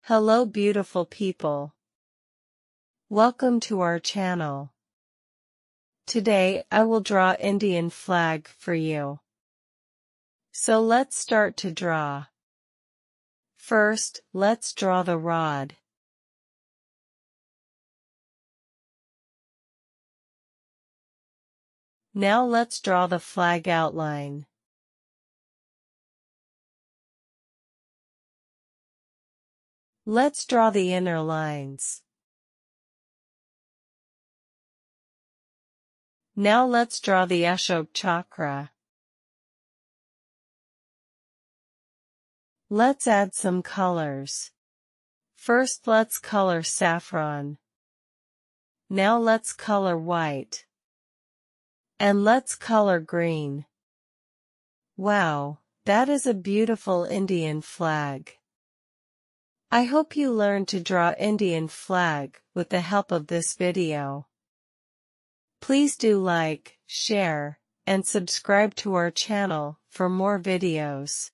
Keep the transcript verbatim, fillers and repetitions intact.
Hello beautiful people. Welcome to our channel. Today I will draw Indian flag for you. So let's start to draw. First, let's draw the rod. Now let's draw the flag outline. Let's draw the inner lines. Now let's draw the Ashok chakra. Let's add some colors. First let's color saffron. Now let's color white. And let's color green. Wow, that is a beautiful Indian flag. I hope you learned to draw Indian flag with the help of this video. Please do like, share, and subscribe to our channel for more videos.